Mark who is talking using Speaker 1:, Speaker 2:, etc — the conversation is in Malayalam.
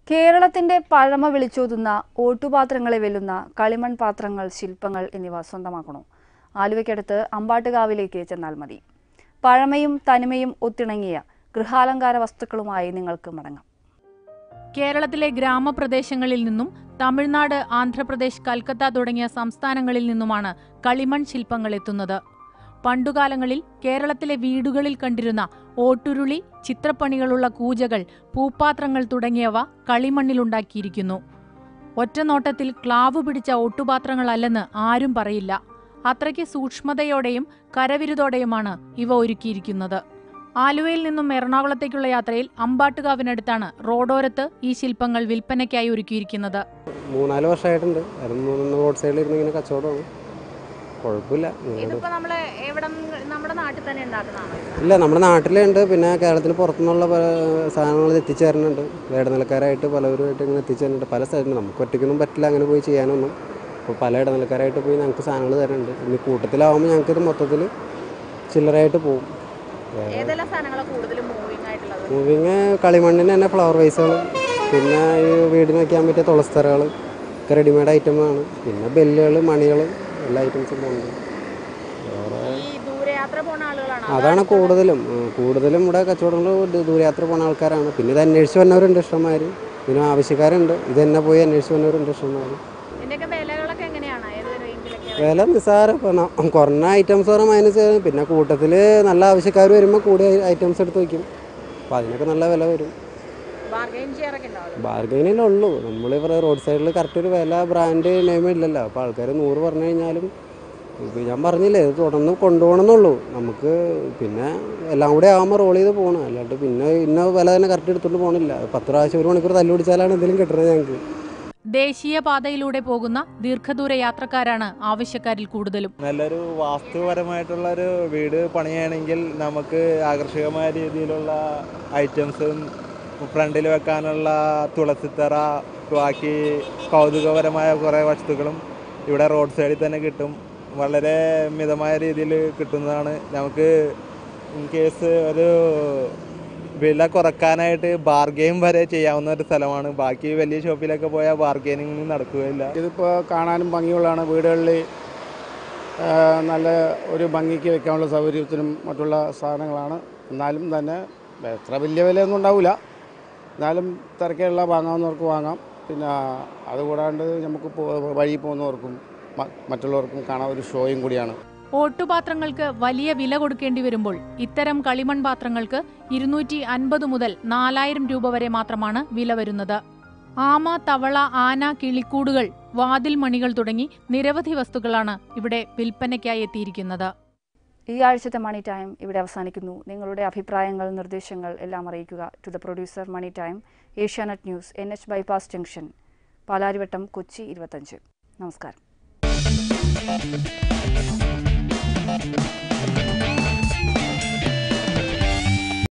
Speaker 1: കേരളത്തിന്റെ പഴമ വിളിച്ചോതുന്ന ഓട്ടുപാത്രങ്ങളെ വെല്ലുന്ന കളിമൺ പാത്രങ്ങൾ, ശില്പങ്ങൾ എന്നിവ സ്വന്തമാക്കണോ? ആലുവയ്ക്കടുത്ത് അമ്പാട്ടുകാവിലേക്ക് ചെന്നാൽ മതി. പഴമയും തനിമയും ഒത്തിണങ്ങിയ ഗൃഹാലങ്കാര വസ്തുക്കളുമായി നിങ്ങൾക്ക് മടങ്ങാം.
Speaker 2: കേരളത്തിലെ ഗ്രാമപ്രദേശങ്ങളിൽ നിന്നും തമിഴ്നാട്, ആന്ധ്രാപ്രദേശ്, കൽക്കത്ത തുടങ്ങിയ സംസ്ഥാനങ്ങളിൽ നിന്നുമാണ് കളിമൺ ശില്പങ്ങൾ എത്തുന്നത്. പണ്ടുകാലങ്ങളിൽ കേരളത്തിലെ വീടുകളിൽ കണ്ടിരുന്ന ഓട്ടുരുളി, ചിത്രപ്പണികളുള്ള കൂജകൾ, പൂപ്പാത്രങ്ങൾ തുടങ്ങിയവ കളിമണ്ണിലുണ്ടാക്കിയിരിക്കുന്നു. ഒറ്റനോട്ടത്തിൽ ക്ലാവ് പിടിച്ച ഓട്ടുപാത്രങ്ങളല്ലെന്ന് ആരും പറയില്ല. അത്രയ്ക്ക് സൂക്ഷ്മതയോടെയും കരവിരുതോടെയുമാണ് ഇവ ഒരുക്കിയിരിക്കുന്നത്. ആലുവയിൽ നിന്നും എറണാകുളത്തേക്കുള്ള യാത്രയിൽ അമ്പാട്ടുകാവിനടുത്താണ് റോഡോരത്ത് ഈ ശില്പങ്ങൾ വിൽപ്പനയ്ക്കായി ഒരുക്കിയിരിക്കുന്നത്.
Speaker 3: 3-4 വർഷമായിട്ടുണ്ട്. റോഡ് സൈഡിൽ ഇരുന്ന് ഇങ്ങനെ കച്ചവടമാണ്. കുഴപ്പമില്ല. ഇല്ല, നമ്മുടെ നാട്ടിലുണ്ട്. പിന്നെ കേരളത്തിന് പുറത്തുനിന്നുള്ള സാധനങ്ങൾ എത്തിച്ചേരുന്നുണ്ട്. ഇടനിലക്കാരായിട്ട് പലവരുമായിട്ട് ഇങ്ങനെ എത്തിച്ചേരുന്നുണ്ട്. പല സ്ഥലത്തും നമുക്ക് ഒറ്റയ്ക്കൊന്നും പറ്റില്ല അങ്ങനെ പോയി ചെയ്യാനൊന്നും. അപ്പോൾ പല ഇടനിലക്കാരായിട്ട് പോയി ഞങ്ങൾക്ക് സാധനങ്ങൾ തരുന്നുണ്ട്. ഇനി കൂട്ടത്തിലാവുമ്പോൾ ഞങ്ങൾക്കിത് മൊത്തത്തിൽ ചില്ലറയായിട്ട് പോകും. മൂവിങ് കളിമണ്ണിന് തന്നെ ഫ്ലവർ വൈസുകൾ, പിന്നെ ഈ വീടിന് വയ്ക്കാൻ പറ്റിയ തുളസ്തറകൾ ഒക്കെ റെഡിമെയ്ഡ് ഐറ്റമാണ്. പിന്നെ ബെല്ലുകൾ, മണികൾ, എല്ലാ ഐറ്റംസും പോകുന്നുണ്ട്. അതാണ് കൂടുതലും ഇവിടെ കച്ചവടങ്ങൾ. ദൂരയാത്ര പോകുന്ന ആൾക്കാരാണ്. പിന്നെ ഇത് അന്വേഷിച്ച് വന്നവരുണ്ട് ഇഷ്ടംമാർ. പിന്നെ ആവശ്യക്കാരുണ്ട്. ഇത് തന്നെ പോയി അന്വേഷിച്ച് വന്നവരുണ്ട് ഇഷ്ടംമാർ. വില നിസ്സാരം. കുറഞ്ഞ ഐറ്റംസ് പറഞ്ഞാൽ മൈനസ്. പിന്നെ കൂട്ടത്തിൽ നല്ല ആവശ്യക്കാർ വരുമ്പോൾ കൂടിയ ഐറ്റംസ് എടുത്ത് വയ്ക്കും. അപ്പോൾ അതിനൊക്കെ നല്ല വില വരും. ബാർഗൈനിലുള്ളൂ. നമ്മളിവിടെ റോഡ് സൈഡിൽ കറക്റ്റ് ഒരു വില, ബ്രാൻഡ് നെയിം ഇല്ലല്ലോ. അപ്പോൾ ആൾക്കാർ 100 പറഞ്ഞു കഴിഞ്ഞാലും ഞാൻ പറഞ്ഞില്ലേ, ഇത് തുടർന്ന് കൊണ്ടുപോകണമെന്നുള്ളൂ നമുക്ക്. പിന്നെ എല്ലാം കൂടെ ആകുമ്പോൾ റോൾ ചെയ്ത് പോകണം. അല്ലാണ്ട് പിന്നെ ഇന്ന വില തന്നെ കറക്റ്റ് എടുത്തുകൊണ്ട് പോകണില്ല. 10 പ്രാവശ്യം 1 മണിക്കൂർ തല്ലു പിടിച്ചാലാണ് എന്തെങ്കിലും കിട്ടുന്നത് ഞങ്ങൾക്ക്.
Speaker 2: ദേശീയപാതയിലൂടെ പോകുന്ന ദീർഘദൂര യാത്രക്കാരാണ് ആവശ്യക്കാരിൽ കൂടുതലും.
Speaker 4: നല്ലൊരു വാസ്തുപരമായിട്ടുള്ള ഒരു വീട് പണിയണമെങ്കിൽ നമുക്ക് ആകർഷകമായ രീതിയിലുള്ള ഐറ്റംസും ഫ്രണ്ടിൽ വെക്കാനുള്ള തുളസിത്തറ, ബാക്കി കൗതുകപരമായ കുറേ വസ്തുക്കളും ഇവിടെ റോഡ് സൈഡിൽ തന്നെ കിട്ടും. വളരെ മിതമായ രീതിയിൽ കിട്ടുന്നതാണ്. നമുക്ക് ഇൻ കേസ് ഒരു വില കുറക്കാനായിട്ട് ബാർഗെയിൻ വരെ ചെയ്യാവുന്ന ഒരു സ്ഥലമാണ്. ബാക്കി വലിയ ഷോപ്പിലൊക്കെ പോയാൽ ബാർഗെയിനിങ് നടക്കുകയില്ല.
Speaker 5: ഇതിപ്പോൾ കാണാനും ഭംഗിയുള്ളതാണ്. വീടുകളിൽ നല്ല ഒരു ഭംഗിക്ക് വെക്കാനുള്ള സൗകര്യത്തിനും മറ്റുള്ള സാധനങ്ങളാണ്. എന്നാലും തന്നെ എത്ര വലിയ വിലയൊന്നും ഉണ്ടാവില്ല. എന്നാലും തിരക്കുള്ള വാങ്ങാവുന്നവർക്ക് വാങ്ങാം. പിന്നെ അതുകൂടാണ്ട് നമുക്ക് വഴി പോകുന്നവർക്കും മറ്റുള്ളവർക്കും കാണാൻ ഒരു ഷോയും കൂടിയാണ്.
Speaker 2: ഓട്ടുപാത്രങ്ങൾക്ക് വലിയ വില കൊടുക്കേണ്ടി വരുമ്പോൾ ഇത്തരം കളിമൺ പാത്രങ്ങൾക്ക് 250 മുതൽ 4000 രൂപ വരെ മാത്രമാണ് വില വരുന്നത്. ആമ, തവള, ആന, കിളിക്കൂടുകൾ, വാതിൽ മണികൾ തുടങ്ങി നിരവധി വസ്തുക്കളാണ് ഇവിടെ വിൽപ്പനയ്ക്കായി എത്തിയിരിക്കുന്നത്.
Speaker 1: ഈ ആഴ്ചത്തെ മണി ടൈം ഇവിടെ അവസാനിക്കുന്നു. നിങ്ങളുടെ അഭിപ്രായങ്ങൾ, നിർദ്ദേശങ്ങൾ എല്ലാം അറിയിക്കുക. To the producer, Money Time, Asianet News, NH bypass junction, Palarivattom, Kochi 25. നമസ്കാരം.